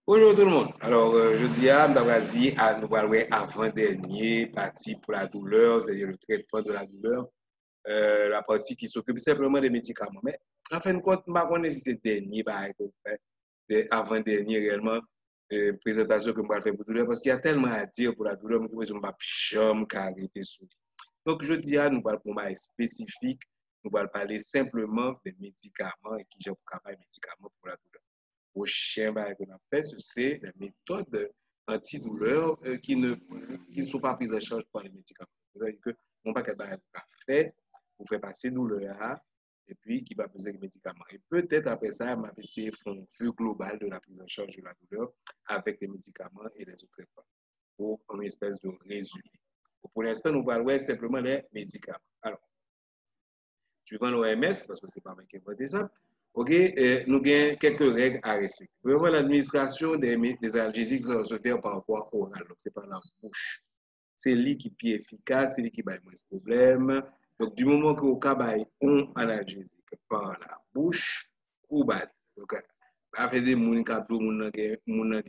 Bonjour tout le monde. Alors, je dis à nous parler avant-dernier partie pour la douleur, c'est-à-dire le traitement de la douleur, la partie qui s'occupe simplement des médicaments. Mais en fin de compte, je ne sais pas si c'est dernier, avant-dernier réellement, présentation que je vais faire pour la douleur, parce qu'il y a tellement à dire pour la douleur, je ne vais pas jamais arrêter sur. Donc, je dis à nous parler pour moi spécifique, nous allons parler simplement des médicaments et qui j'ai pour des médicaments pour la douleur. Prochain qu'on a fait, c'est les méthodes antidouleurs qui ne sont pas prises en charge par les médicaments. C'est-à-dire que mon paquet de fait pour faire passer douleur et puis qui va poser les médicaments. Et peut-être après ça, m'a essayé de faire une vue globale de la prise en charge de la douleur avec les médicaments et les autres traitements pour une espèce de résumé. Pour l'instant, nous parlons simplement des médicaments. Alors, suivant l'OMS, parce que ce n'est pas moi qui ai voté ça, ok, nous avons quelques règles à respecter. Premièrement, l'administration des analgésiques ça se fait par voie orale, donc ce n'est pas la bouche. C'est lui qui est plus efficace, c'est lui qui a moins de problèmes. Donc, du moment que vous avez un analgésique par la bouche, ou bien, donc, avec des gens qui ont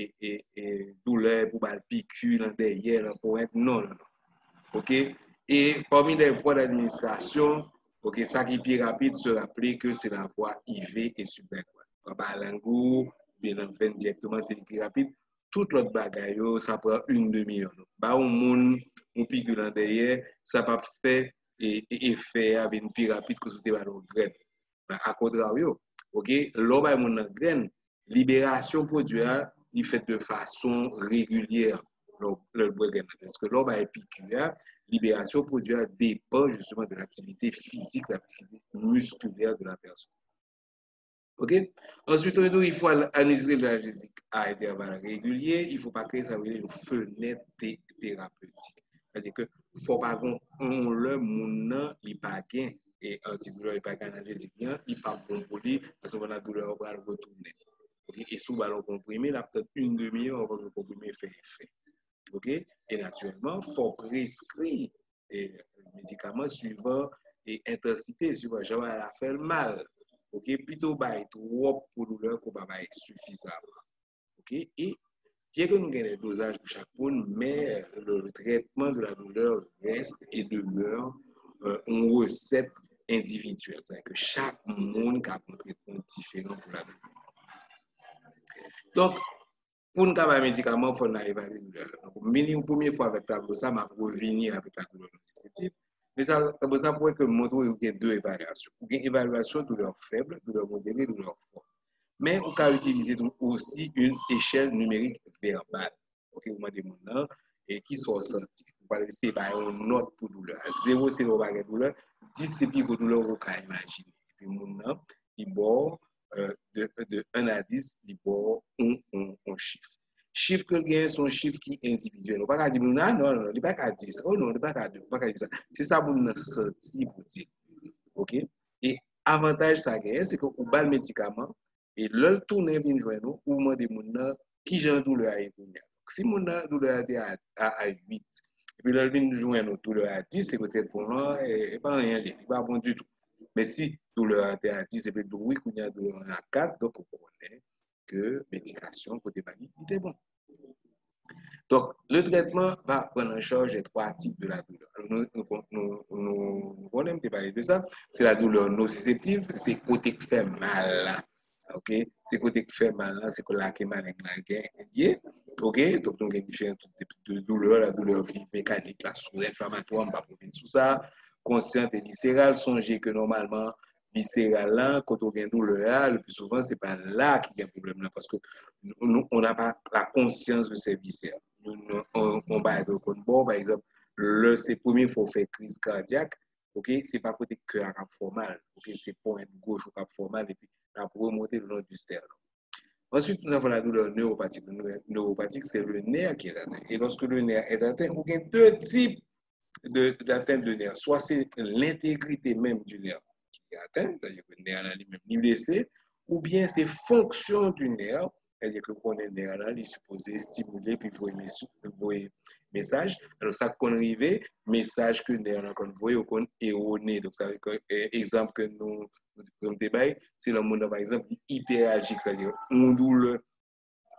douleur pour la piqûre derrière, pour être non, non, non. OK? Et parmi les voies d'administration, OK, ça qui est plus rapide, se rappeler que c'est la voie IV et sublinguale. Par langue, bien en directement, c'est plus rapide. Toute l'autre bagaille, ça prend une demi-heure. Bah, au monde, on pique dans derrière, ça pas fait effet avec une plus rapide que c'était par l'autre graine. À contrario, OK, l'homme a mon graine, libération produit, il fait de façon régulière. Parce que l'homme a épicuré, libération produit dépend justement de l'activité physique, de l'activité musculaire de la personne. OK? Ensuite, il faut analyser l'analgésique à intervalles réguliers. Il ne faut pas créer ça une fenêtre thérapeutique. C'est-à-dire que ne faut pas qu'on le monde il pas gain et antidouleur il pas gain analgésique il pas bon pour lui parce qu'on a douleur on va le retourner. OK? Et sous ballon comprimé, là peut-être une demi-heure avant que le comprimé fait effet. OK? Et naturellement, il faut prescrire les médicaments suivant et intensité, suivant genre elle a fait le mal. OK? Plutôt bah trop pour douleur qu'on va suffisamment. OK? Et bien que nous ayons des dosages pour chaque monde, mais le traitement de la douleur reste et demeure une recette individuelle. C'est-à-dire que chaque monde a un traitement différent pour la douleur. Donc, pour nous avoir un médicament, il faut évaluer la douleur. Donc, une première fois avec tableau, ça m'a revenir avec la douleur nociceptive. Mais ça pourrait que montrer qu'il y a deux évaluations. Il y a une évaluation de douleur faible, douleur modérée, douleur forte. Mais on peut utiliser aussi une échelle numérique verbale. OK, vous m'avez demandé et qui sont ressentis. Vous pouvez laisser une note pour douleur. 0 c'est le douleur, 10 c'est plus que douleur vous pouvez imaginer. Et puis mon il bord de 1 à 10, il bord un chiffre. Chiffre que gagne son chiffre qui est individuel. On ne peut pas dire non, non, non, il n'est pas qu'à 10. Oh non, il n'est pas qu'à 2, pas qu'à 10. C'est ça pour nous sentir pour dire. OK? Et avantage ça gagne, c'est que vous avez le médicament et le tourner vient joindre ou demander mon qui j'ai douleur à écouter. Si mon douleur est à 8 et puis le vient joindre douleur à 10, c'est peut-être pour moi et pas rien, il n'est pas bon du tout. Mais si douleur est à 10 c'est peut-être oui qu'on a douleur à 4, donc on connaît que médication côté valide est bon. Donc, le traitement va prendre en charge les trois types de la douleur. Nous connaissons parler de ça. C'est la douleur nociceptive, c'est côté qui fait mal. OK? C'est côté qui fait mal, c'est que la qui mal est OK? Donc, nous avons différents types de douleurs. La douleur mécanique, la sous-inflammatoire, on va revenir sur ça. Consciente et viscérale, songez que normalement, viscérale là, quand on a une douleur, le plus souvent, ce n'est pas là qu'il y a un problème là, parce que on n'a pas la conscience de ces viscères. On va être bon, par exemple, c'est premier faut faire crise cardiaque, ok, c'est pas côté cœur qui fait mal, ok, c'est point gauche qui fait mal et puis la pour remonter le long du sternum. Ensuite, nous avons la douleur neuropathique. La neuropathique, c'est le nerf qui est atteint. Et lorsque le nerf est atteint, il y a deux types d'atteinte de nerf. Soit c'est l'intégrité même du nerf qui est atteinte, c'est-à-dire que le nerf lui-même est blessé, ou bien c'est fonction du nerf, c'est-à-dire que quand le nerf là, il est supposé stimuler puis envoyer message. Alors ça qu'on arrive, message que le nerf là qu'on voit ou qu'on erroné. Donc ça veut dire exemple que nous débat, c'est le monde par exemple hyperalgique, c'est-à-dire une douleur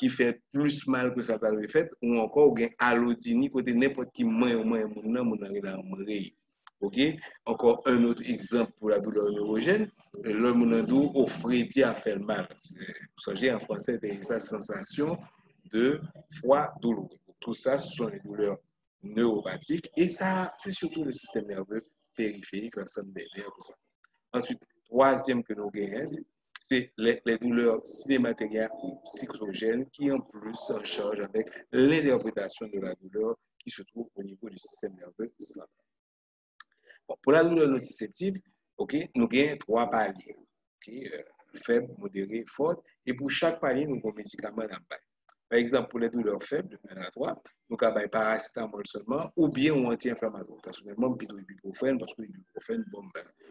qui fait plus mal que ça t'a fait, ou encore ou allodini côté n'importe qui moins mon OK? Encore un autre exemple pour la douleur neurogène, le monando au fréti a fait mal. Vous savez, en français, c'est sa sensation de froid douloureux. Tout ça, ce sont les douleurs neuropathiques et ça, c'est surtout le système nerveux périphérique, l'ensemble des nerfs, tout ça. Ensuite, troisième que nous gagnons, c'est les douleurs cinématérielles ou psychogènes qui en plus en charge avec l'interprétation de la douleur qui se trouve au niveau du système nerveux central. Bon, pour la douleur nociceptive, okay, nous avons 3 paliers. Okay, faible, modéré, fort. Et pour chaque palier, nous avons un médicament dans le bail. Par exemple, pour les douleurs faibles, de 1 à 3, nous avons paracétamol seulement ou bien un anti-inflammatoire. Personnellement, plutôt ibuprofène parce que l'ibuprofène, bon,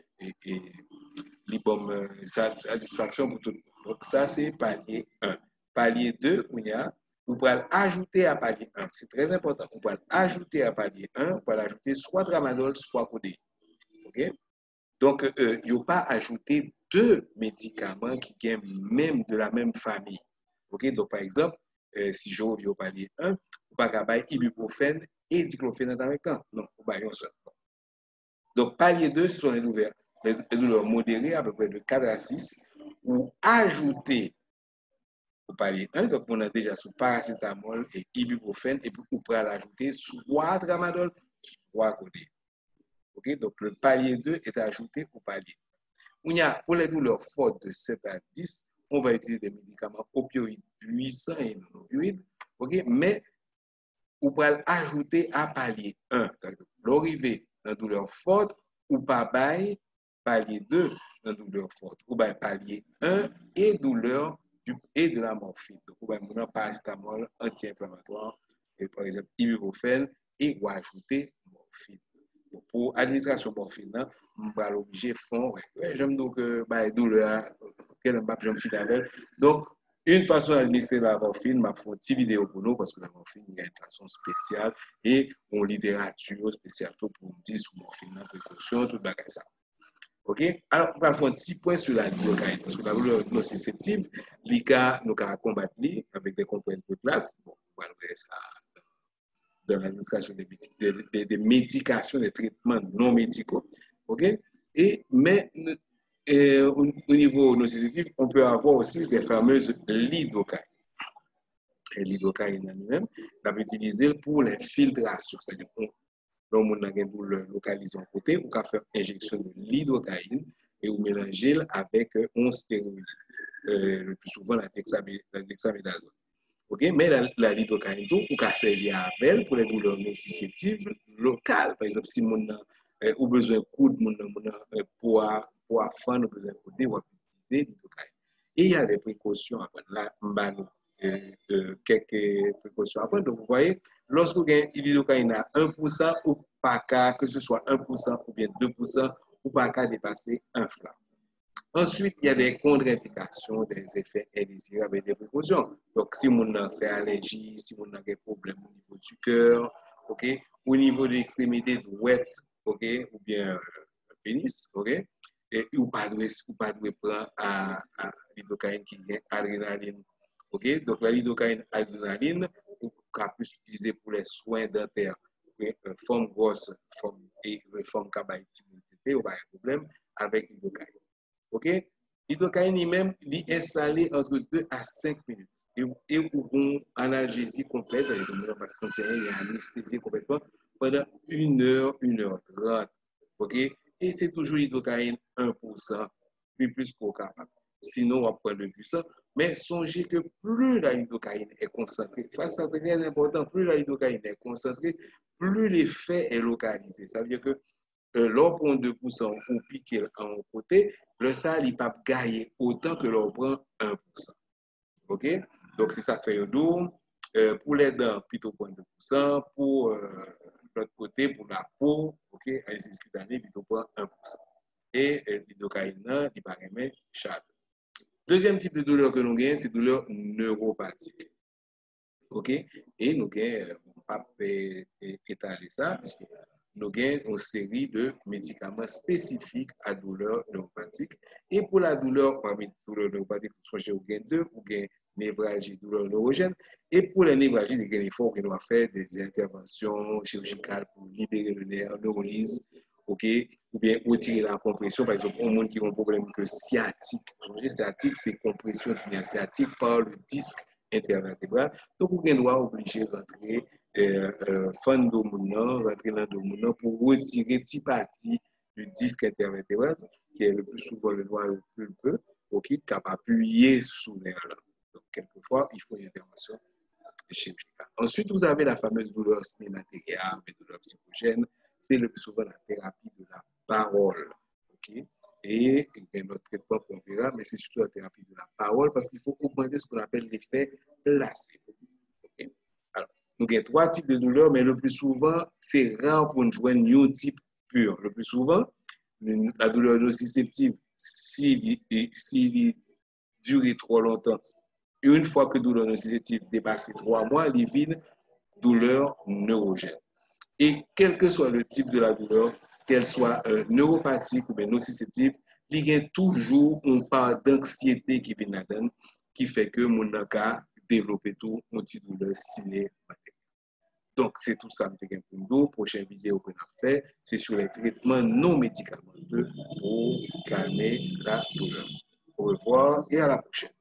satisfaction pour tout le monde. Donc, ça, c'est palier 1. Palier 2, vous pouvez ajouter à palier 1. C'est très important. Vous pouvez ajouter à palier 1, vous pouvez ajouter soit tramadol, soit codéine. OK? Donc, il n'y a pas ajouté 2 médicaments qui viennent même de la même famille. OK? Donc, par exemple, si je reviens au palier 1, vous ne pouvez pas ibuprofène et diclofénac en même temps. Non, vous ne pouvez pas seul. Donc, palier 2, ce sont les douleurs modérées, à peu près de 4 à 6, ou ajouter au palier 1, donc on a déjà sous paracétamol et ibuprofène, et puis on pourra l'ajouter soit tramadol, soit codéine. OK? Donc, le palier 2 est ajouté au palier. Pour les douleurs fortes de 7 à 10, on va utiliser des médicaments opioïdes puissants et non opioïdes, OK? Mais on pourra ajouter à palier 1. L'arrivée dans douleur forte, ou pas bail palier 2 dans douleur forte, ou bien palier 1 et douleur et de la morphine. Donc, on va mettre paracétamol anti-inflammatoire, par exemple ibuprofène, et on va ajouter morphine. Bon, pour administration morphine, on va l'obliger fond. Ouais, j'aime donc douleur, je me suis avec. Donc, une façon d'administrer la morphine, m'a fait une petite vidéo pour nous parce que la morphine, il y a une façon spéciale et en littérature spéciale pour dire sur morphine, la précaution, tout le ça. OK? Alors, on va faire un petit point sur la lidocaïne parce que la douleur nociceptive, l'ICA, nous avons combattre avec des compresses de glace. Bon, on va voir ça dans l'administration des médications, des traitements non médicaux. OK? Mais au niveau nociceptif, on peut avoir aussi les fameuses lidocaïnes. Et lidocaïne en lui-même, on peut utiliser pour les filtrations. C'est-à-dire qu'on on a une douleur localisée en côté, on peut faire injection de lidocaïne et on mélanger avec un stéroïde, le plus souvent la dexaméthasone. Okay? Mais la lidocaïne, on peut servir avec elle pour les douleurs nociceptives locales. Par exemple, si on a besoin de coude, pour fan, on a besoin de coude, on va utiliser lidocaïne. Et il y a des précautions à prendre. Quelques précautions à prendre. Donc, vous voyez, lorsque vous avez une lidocaïne à 1%, ou pas qu'à, que ce soit 1% ou bien 2%, ou pas qu'à dépasser un flamme. Ensuite, il y a des contre-indications, des effets indésirables et des précautions. Donc, si on a fait allergie, si on a des problèmes au niveau du cœur, okay, au niveau de l'extrémité droite, okay, ou bien le pénis, okay, et ou pas de prendre à lidocaïne qui vient adrénaline. Okay? Donc, la lidocaïne adrénaline, on peut plus utiliser pour les soins dentaires. Okay? Forme grosse, forme cabaïtique, ou pas de problème avec lidocaïne. OK? Lidocaïne lui-même, il est installé entre 2 à 5 minutes. Et pour une analgésie complète, ça veut dire qu'on va sentir il y a anesthésie complètement pendant 1 heure, 1h30. OK? Et c'est toujours lidocaïne 1%, plus qu'au capable. Sinon, on va prendre le puissant. Mais songez que plus la lidocaïne est concentrée, c'est très important, plus la lidocaïne est concentrée, plus l'effet est localisé. Ça veut dire que l'on prend 2% ou piquer en côté, le sale, il ne peut pas gagner autant que l'on prend 1%. OK? Donc, c'est ça que fait un doux. Pour les dents, plutôt prendre 2%. Pour l'autre côté, pour la peau, OK? Allez-y, cutanée, plutôt prendre 1%. Et lidocaïne, il paraît même charge. Deuxième type de douleur que nous avons, c'est douleur neuropathique. OK? Et nous avons pas étaler ça, parce que nous avons une série de médicaments spécifiques à douleur neuropathique. Et pour la douleur, parmi les douleurs neuropathiques, vous avez deux, vous avez névralgie, douleur neurogène. Et pour la névralgie, il faut qu'on doit faire des interventions chirurgicales pour libérer le nerf, neurolyse, ok, ou bien retirer la compression. Par exemple, un monde qui a un problème que sciatique. Sciatique, c'est compression du nerf sciatique par le disque intervertébral. Donc, on doit obligé de rentrer fan dominant, rentrer dans le dominant pour retirer une partie du disque intervertébral, qui est le plus souvent le noyau pulpeux, qui est appuyé sous le nerf. Donc, quelquefois, il faut une intervention chirurgicale. Ensuite, vous avez la fameuse douleur cinématérielle, mais douleur psychogène. C'est le plus souvent la thérapie de la parole. Okay? Et notre traitement qu'on verra, mais c'est surtout la thérapie de la parole parce qu'il faut augmenter ce qu'on appelle l'effet placebo. Okay? Alors, nous avons trois types de douleurs, mais le plus souvent, c'est rare pour nous joindre un type pur. Le plus souvent, la douleur nociceptive, s'il dure trop longtemps, une fois que la douleur nociceptive dépasse 3 mois, il devient douleur neurogène. Et quel que soit le type de la douleur, qu'elle soit neuropathique ou bien nociceptive, il y a toujours une part d'anxiété qui vient là-dedans, qui fait que mon cas développe tout une petite douleur cinématérique. Donc, c'est tout ça que pour nous. Prochaine vidéo qu'on a fait, c'est sur les traitements non médicamenteux pour calmer la douleur. Au revoir et à la prochaine.